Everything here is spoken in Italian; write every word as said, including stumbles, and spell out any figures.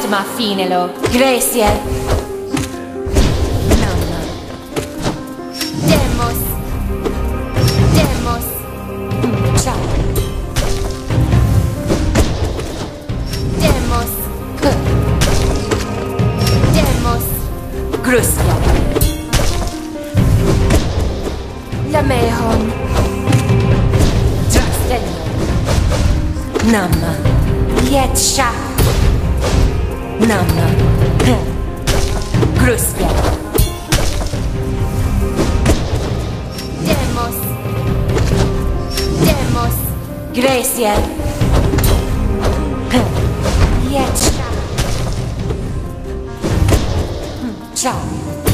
Ma finelo. Gracie. Nonna. Demos. Demos. Mm, ciao. Demos. Huh. Demos. Gruska. Lamehon. Trastenno. Namma. Jetscha. Namma. Huh. Gruska. Demos. Demos. Gracie. Huh. Jetscha. Mm, ciao.